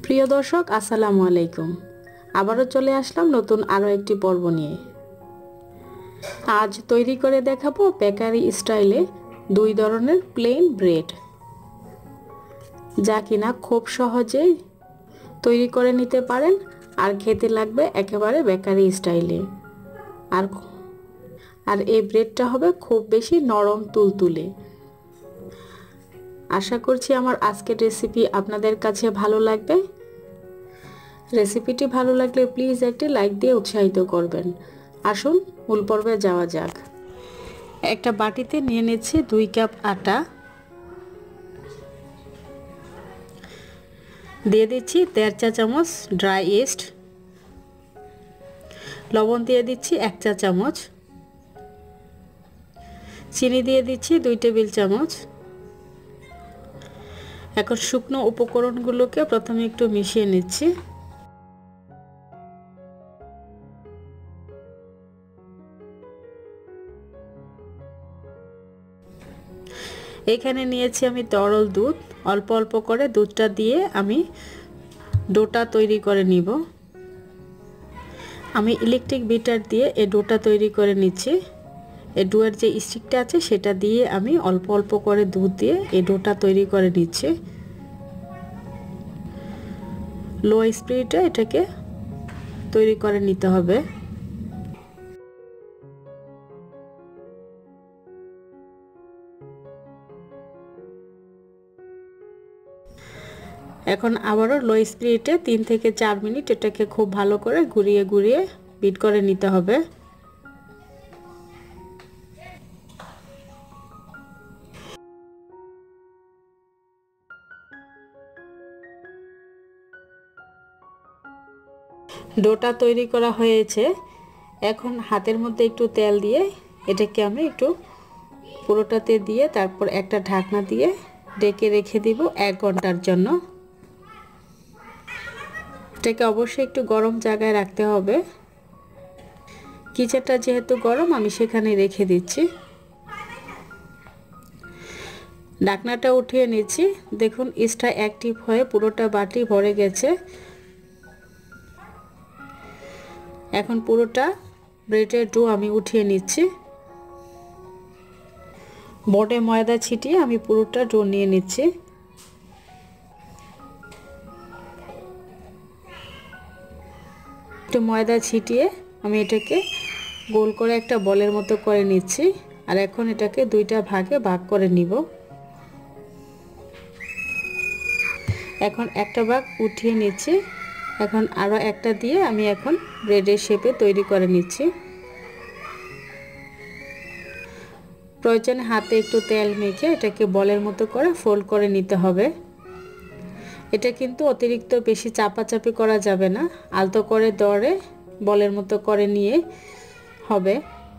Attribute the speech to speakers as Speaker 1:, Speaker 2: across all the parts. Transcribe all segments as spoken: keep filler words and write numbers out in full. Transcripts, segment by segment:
Speaker 1: প্রিয় দর্শক আসসালামু আলাইকুম। আবারও চলে আসলাম নতুন আরও একটি পর্ব নিয়ে। আজ তৈরি করে দেখাবো বেকারি স্টাইলে দুই ধরনের প্লেন ব্রেড, যা কিনা খুব সহজেই তৈরি করে নিতে পারেন আর খেতে লাগবে একেবারে বেকারি স্টাইলে। আর আর এই ব্রেডটা হবে খুব বেশি নরম তুলতুলে। আশা করছি আমার আজকের রেসিপি আপনাদের কাছে ভালো লাগবে। রেসিপিটি ভালো লাগলে প্লিজ একটি লাইক দিয়ে উৎসাহিত করবেন। আসুন মূল পর্বে যাওয়া যাক। একটা বাটিতে নিয়ে নিচ্ছি দুই কাপ আটা, দিয়ে দিচ্ছি দেড় চা চামচ ড্রাই ইস্ট, লবণ দিয়ে দিচ্ছি এক চা চামচ, চিনি দিয়ে দিচ্ছি দুই টেবিল চামচ। এখন শুকনো উপকরণগুলোকে প্রথমে একটু মিশিয়ে নিচ্ছি। এখানে নিয়েছি আমি তরল দুধ, অল্প অল্প করে দুধটা দিয়ে আমি ডোটা তৈরি করে নিব। আমি ইলেকট্রিক বিটার দিয়ে এই ডোটা তৈরি করে নিচ্ছি। এই ডোয়ের যে স্টিকটা আছে সেটা দিয়ে আমি অল্প অল্প করে দুধ দিয়ে এই ডোটা তৈরি করে নিচ্ছি। লো স্পিডে এটাকে তৈরি করে নিতে হবে। এখন আবারও লো স্পিডে তিন থেকে চার মিনিট এটাকে খুব ভালো করে ঘুরিয়ে ঘুরিয়ে বিট করে নিতে হবে। ডোটা তৈরি করা হয়েছে। এখন হাতের মধ্যে একটু তেল দিয়ে এটাকে আমি একটু পুরোটাতে দিয়ে তারপর একটা ঢাকনা দিয়ে ঢেকে রেখে দিব এক ঘন্টার জন্য। এটাকে অবশ্যই একটু গরম জায়গায় রাখতে হবে। কিচেনটা যেহেতু গরম আমি সেখানে রেখে দিচ্ছি। ঢাকনাটা উঠিয়ে নিচ্ছি। দেখুন ইস্টটা অ্যাক্টিভ হয়ে পুরোটা বাটি ভরে গেছে। এখন পুরোটা ব্রেডের ডো আমি উঠিয়ে নিচ্ছি। বোর্ডে ময়দা ছিটিয়ে আমি পুরোটা ডো নিয়ে নিচ্ছি। একটু ময়দা ছিটিয়ে আমি এটাকে গোল করে একটা বলের মতো করে নিচ্ছি। আর এখন এটাকে দুইটা ভাগে ভাগ করে নিব। এখন একটা ভাগ উঠিয়ে নিচ্ছি। এখন আরও একটা দিয়ে আমি এখন ব্রেডের শেপে তৈরি করে নিচ্ছি। প্রয়োজনে হাতে একটু তেল মেখে এটাকে বলের মতো করে ফোল্ড করে নিতে হবে। এটা কিন্তু অতিরিক্ত বেশি চাপাচাপি করা যাবে না, আলতো করে দরে বলের মতো করে নিয়ে হবে।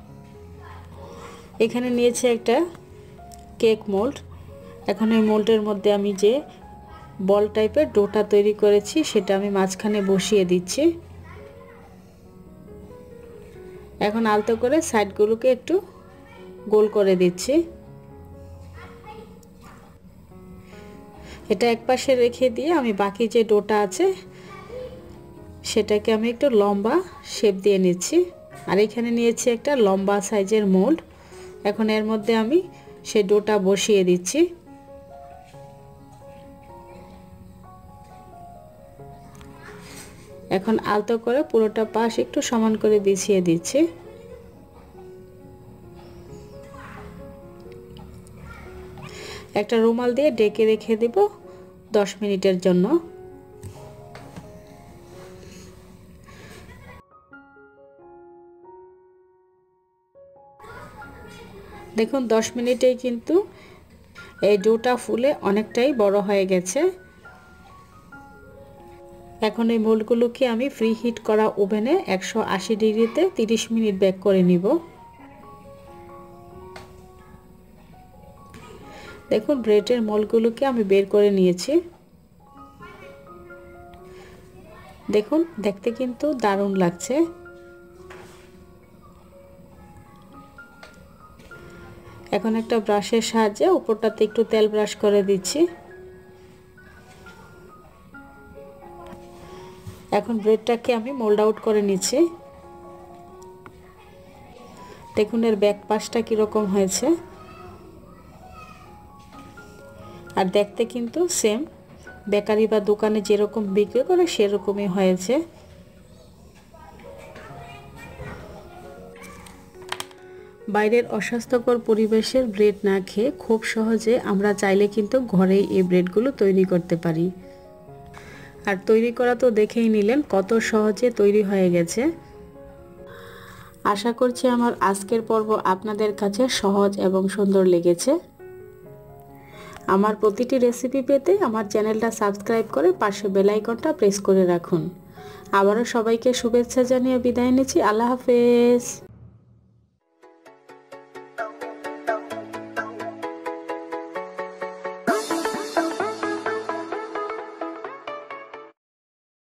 Speaker 1: এখানে নিয়েছি একটা কেক মোল্ড। এখন এই মোল্ডের মধ্যে আমি যে বল টাইপের ডোটা তৈরি করেছি সেটা আমি মাঝখানে বসিয়ে দিচ্ছি। এখন আলতো করে সাইডগুলোকে একটু গোল করে দিচ্ছি। এটা একপাশে রেখে দিয়ে আমি বাকি যে ডোটা আছে সেটাকে আমি একটু লম্বা শেপ দিয়ে নিচ্ছি। আর এখানে নিয়েছি একটা লম্বা সাইজের মোল্ড। এখন এর মধ্যে আমি সেই ডোটা বসিয়ে দিচ্ছি। এখন আলতো করে পুরোটা পাশ একটু সমান করে বিছিয়ে দিচ্ছি। একটা রুমাল দিয়ে ঢেকে রেখে দিব দশ মিনিটের জন্য। দেখুন দশ মিনিটেই কিন্তু এই ডোটা ফুলে অনেকটাই বড় হয়ে গেছে। এখন এই মোল্ডগুলোকে আমি ফ্রি হিট করা ওভেনে একশো আশি ডিগ্রিতে তিরিশ মিনিট বেক করে নিব। দেখুন ব্রেডের মোল্ডগুলোকে আমি বের করে নিয়েছি। দেখুন দেখতে কিন্তু দারুণ লাগছে। এখন একটা ব্রাশের সাহায্যে উপরটাতে একটু তেল ব্রাশ করে দিচ্ছি। এখন ব্রেডটাকে আমি মোল্ড আউট করে নিচ্ছি। দেখুন এর ব্যাক পাশটা কীরকম হয়েছে, আর দেখতে কিন্তু সেম বেকারি বা দোকানে যেরকম বিক্রি করে সেরকমই হয়েছে। বাইরের অস্বাস্থ্যকর পরিবেশের ব্রেড না খেয়ে খুব সহজে আমরা চাইলে কিন্তু ঘরেই এই ব্রেডগুলো তৈরি করতে পারি। আর তৈরি করা তো দেখেই নিলেন কত সহজে তৈরি হয়ে গেছে। আশা করছি আমার আজকের পর্ব আপনাদের কাছে সহজ এবং সুন্দর লেগেছে। আমার প্রতিটি রেসিপি পেতে আমার চ্যানেলটা সাবস্ক্রাইব করে পাশে বেল আইকনটা প্রেস করে রাখুন। আবারও সবাইকে শুভেচ্ছা জানিয়ে বিদায় নিচ্ছি। আল্লাহ হাফেজ।